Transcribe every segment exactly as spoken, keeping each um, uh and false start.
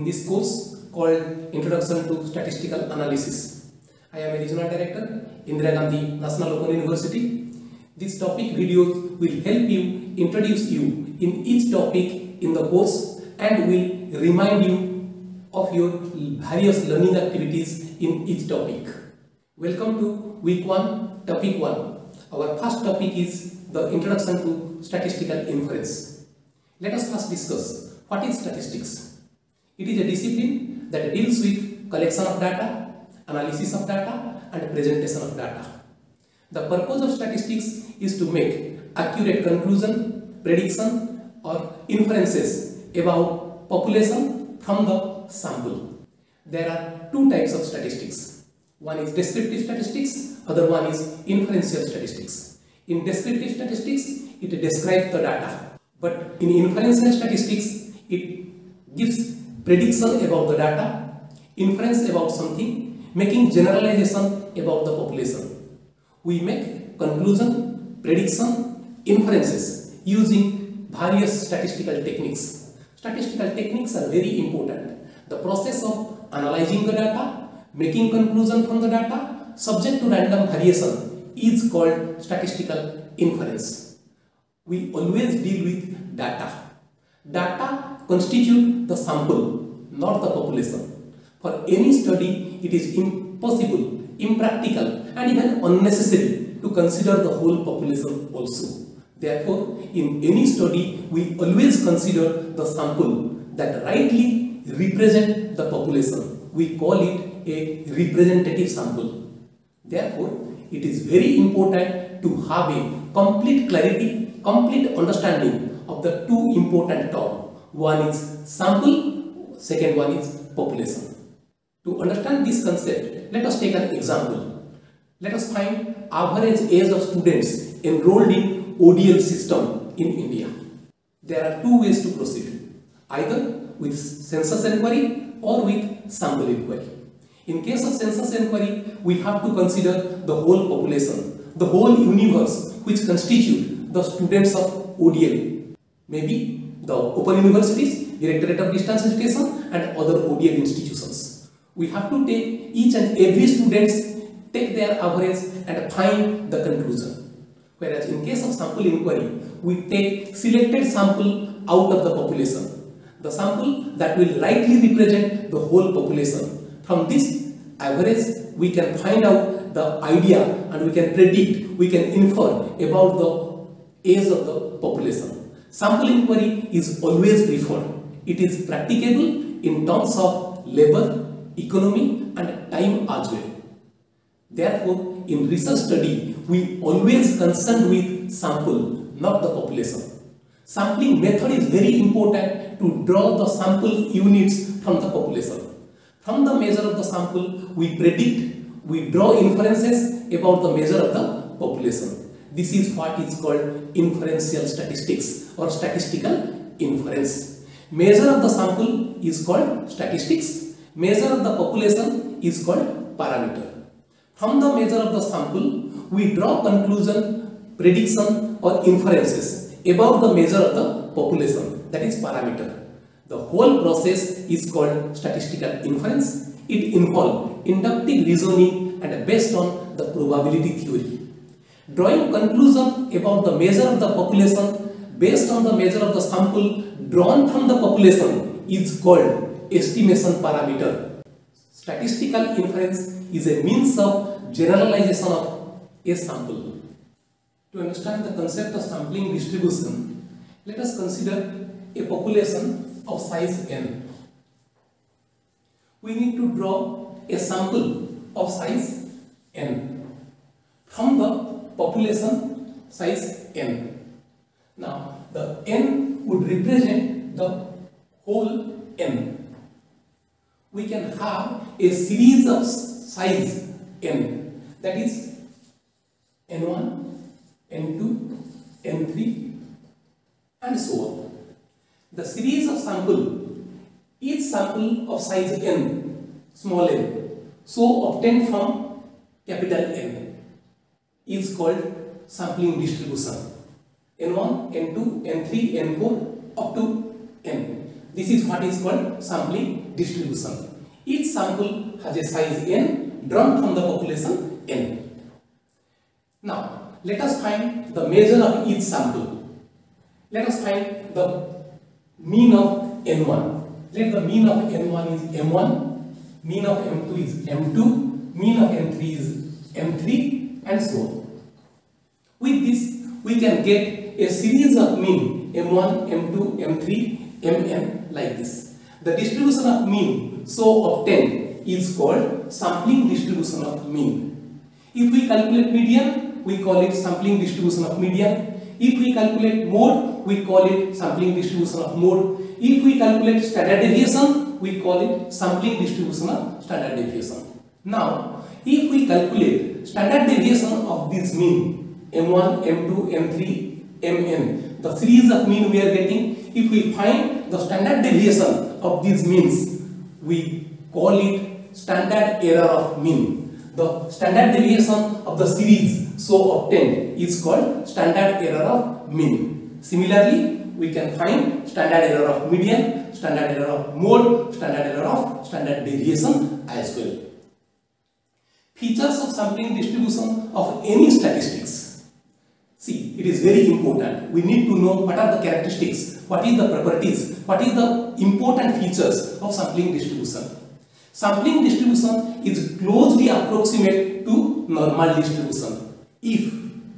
this course called Introduction to Statistical Analysis. I am a Regional Director, Indira Gandhi National Open University. This topic videos will help you introduce you in each topic in the course and will remind you of your various learning activities in each topic. Welcome to week one, topic one. Our first topic is the Introduction to Statistical Inference. Let us first discuss what is statistics. It is a discipline that deals with collection of data, analysis of data and presentation of data. The purpose of statistics is to make accurate conclusion, prediction or inferences about population from the sample. There are two types of statistics. One is descriptive statistics, other one is inferential statistics. In descriptive statistics, it describes the data, but in inferential statistics, it gives prediction about the data, inference about something, making generalization about the population. We make conclusion, prediction, inferences using various statistical techniques. Statistical techniques are very important. The process of analyzing the data, making conclusion from the data, subject to random variation, is called statistical inference. We always deal with data. Data constitute the sample, not the population. For any study, it is impossible, impractical and even unnecessary to consider the whole population also. Therefore, in any study, we always consider the sample that rightly represent the population. We call it a representative sample. Therefore, it is very important to have a complete clarity, complete understanding of the two important terms. One is sample, second one is population. To understand this concept, let us take an example. Let us find average age of students enrolled in O D L system in India. There are two ways to proceed, either with census inquiry or with sample inquiry. In case of census inquiry, we have to consider the whole population, the whole universe which constitute the students of O D L. Maybe the open universities, Directorate of Distance Education and other O D L institutions. We have to take each and every students, take their average and find the conclusion. Whereas in case of sample inquiry, we take selected sample out of the population. The sample that will rightly represent the whole population. From this average, we can find out the idea and we can predict, we can infer about the age of the population. Sample inquiry is always preferred. It is practicable in terms of labor, economy and time as well. Therefore, in research study, we always concern with sample, not the population. Sampling method is very important to draw the sample units from the population. From the measure of the sample, we predict, we draw inferences about the measure of the population. This is what is called inferential statistics or statistical inference. Measure of the sample is called statistics. Measure of the population is called parameter. From the measure of the sample, we draw conclusion, prediction or inferences about the measure of the population, that is parameter. The whole process is called statistical inference. It involves inductive reasoning and based on the probability theory. Drawing conclusion about the measure of the population based on the measure of the sample drawn from the population is called estimation parameter. Statistical inference is a means of generalization of a sample. To understand the concept of sampling distribution, let us consider a population of size n. We need to draw a sample of size n from the population size n. Now, the n would represent the whole n. We can have a series of size n, that is n one, n two, n three and so on. The series of sample, each sample of size n, small n, so obtained from capital N, is called sampling distribution. n one, n two, n three, n four up to n. This is what is called sampling distribution. Each sample has a size n drawn from the population n. Now, let us find the measure of each sample. Let us find the mean of n one. Let the mean of n one is m one, mean of m two is m two, mean of m three is m three, and so on. With this, we can get a series of mean m one, m two, m three, mn like this. The distribution of mean so obtained is called sampling distribution of mean. If we calculate median, we call it sampling distribution of median. If we calculate mode, we call it sampling distribution of mode. If we calculate standard deviation, we call it sampling distribution of standard deviation. Now, if we calculate standard deviation of this mean m one, m two, m three, mn, the series of mean we are getting, if we find the standard deviation of these means, we call it standard error of mean. The standard deviation of the series so obtained is called standard error of mean. Similarly, we can find standard error of median, standard error of mode, standard error of standard deviation as well. Features of sampling distribution of any statistics. See, it is very important. We need to know what are the characteristics, what is the properties, what is the important features of sampling distribution. Sampling distribution is closely approximate to normal distribution. If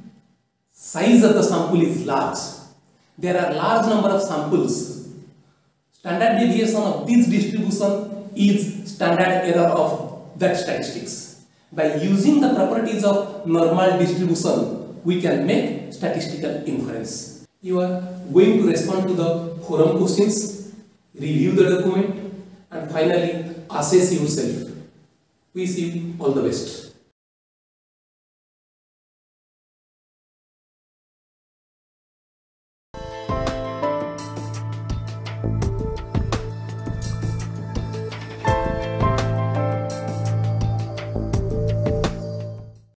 size of the sample is large, there are large number of samples, standard deviation of this distribution is standard error of that statistics. By using the properties of normal distribution, we can make statistical inference. You are going to respond to the forum questions, review the document, and finally assess yourself. Wish you all the best.